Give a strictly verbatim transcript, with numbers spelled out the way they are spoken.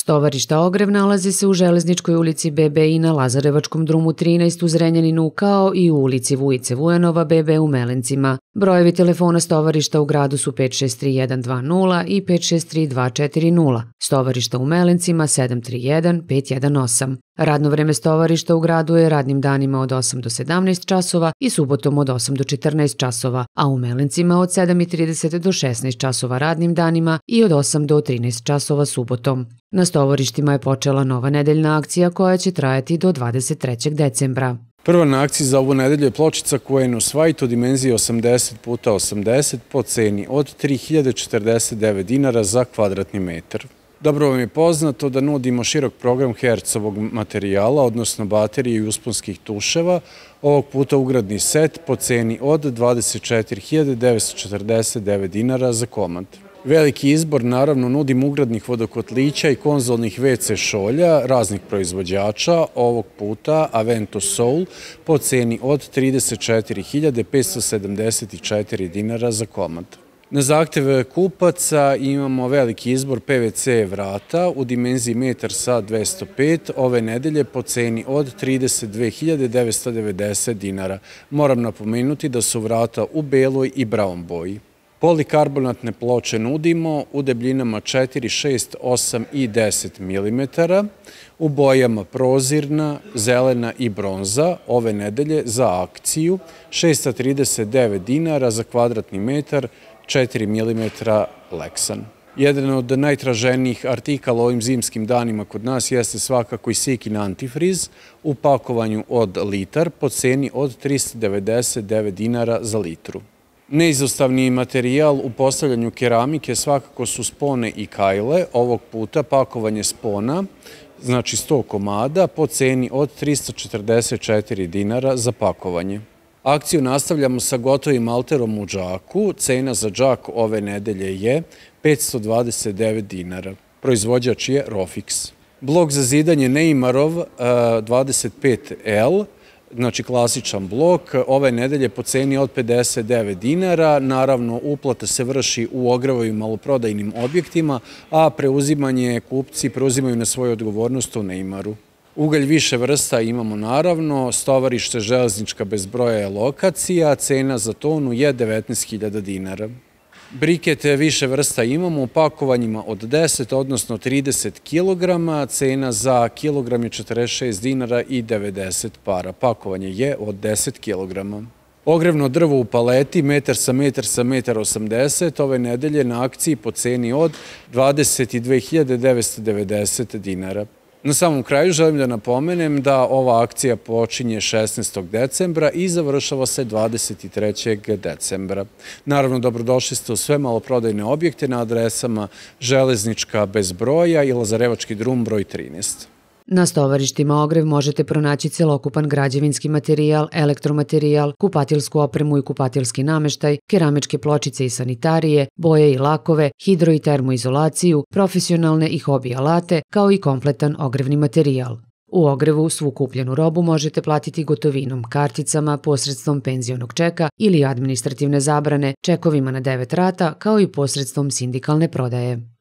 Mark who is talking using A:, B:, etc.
A: Stovarišta Ogrev nalazi se u Železničkoj ulici be be i na Lazarevačkom drumu trinaest u Zrenjaninu, kao i u ulici Vujice Vujanova be be u Melencima. Brojevi telefona stovarišta u gradu su pet šest tri jedan dva nula i pet šest tri dva četiri nula. Stovarišta u Melencima sedam tri jedan pet jedan osam. Radno vreme stovarišta u gradu je radnim danima od osam do sedamnaest časova i subotom od osam do četrnaest časova, a u Melencima od sedam i trideset do šesnaest časova radnim danima i od osam do trinaest časova subotom. Na stovarištima je počela nova nedeljna akcija koja će trajati do dvadeset trećeg decembra.
B: Prva na akciji za ovu nedelju je pločica Quenus White u dimenziji osamdeset puta osamdeset po ceni od tri hiljade četrdeset devet dinara za kvadratni metar. Dobro vam je poznato da nudimo širok program Hercovog materijala, odnosno baterije i usponskih tuševa, ovog puta ugradni set po ceni od dvadeset četiri hiljade devetsto četrdeset devet dinara za komad. Veliki izbor naravno nudim ugradnih vodokotlića i konzolnih ve ce šolja raznih proizvođača, ovog puta Avento Soul po ceni od trideset četiri hiljade petsto sedamdeset četiri dinara za komad. Na zahteve kupaca imamo veliki izbor pe ve ce vrata u dimenziji metar sa dvesta pet ove nedelje po ceni od trideset dve hiljade devetsto devedeset dinara. Moram napomenuti da su vrata u beloj i brown boji. Polikarbonatne ploče nudimo u debljinama četiri, šest, osam i deset milimetara, u bojama prozirna, zelena i bronza ove nedelje za akciju šesto trideset devet dinara za kvadratni metar, četiri milimetra Lexan. Jedan od najtraženijih artikala ovim zimskim danima kod nas jeste svakako i Sikin antifriz u pakovanju od litar po ceni od trista devedeset devet dinara za litru. Neizostavni materijal u postavljanju keramike svakako su spone i kajle, ovog puta pakovanje spona, znači sto komada, po ceni od trista četrdeset četiri dinara za pakovanje. Akciju nastavljamo sa gotovim alterom u džaku, cena za džak ove nedelje je petsto dvadeset devet dinara, proizvođač je Rofix. Blok za zidanje Neymarov dvadeset pet el, znači klasičan blok, ove nedelje po ceni od pedeset devet dinara, naravno uplata se vrši u Ogrevu maloprodajnim objektima, a preuzimanje kupci preuzimaju na svoju odgovornost u Neymaru. Ugalj više vrsta imamo naravno, stovarište Železnička bez broja je lokacija, cena za tonu je devetnaest hiljada dinara. Brikete više vrsta imamo u pakovanjima od deset, odnosno trideset kilograma, cena za kilogram je četrdeset šest dinara i devedeset para, pakovanje je od deset kilograma. Ogrevno drvo u paleti, metar sa metar sa metar osamdeset, ove nedelje na akciji po ceni od dvadeset dve hiljade devetsto devedeset dinara. Na samom kraju želim da napomenem da ova akcija počinje šesnaestog decembra i završava se dvadeset trećeg decembra. Naravno, dobrodošli ste u sve maloprodajne objekte na adresama Železnička bez broja i Lazarevački drum broj trinaest.
A: Na stovarištima Ogrev možete pronaći celokupan građevinski materijal, elektromaterijal, kupatilsku opremu i kupatilski nameštaj, keramičke pločice i sanitarije, boje i lakove, hidro i termoizolaciju, profesionalne i hobi alate, kao i kompletan ogrevni materijal. U Ogrevu svu kupljenu robu možete platiti gotovinom, karticama, posredstvom penzionog čeka ili administrativne zabrane, čekovima na devet rata, kao i posredstvom sindikalne prodaje.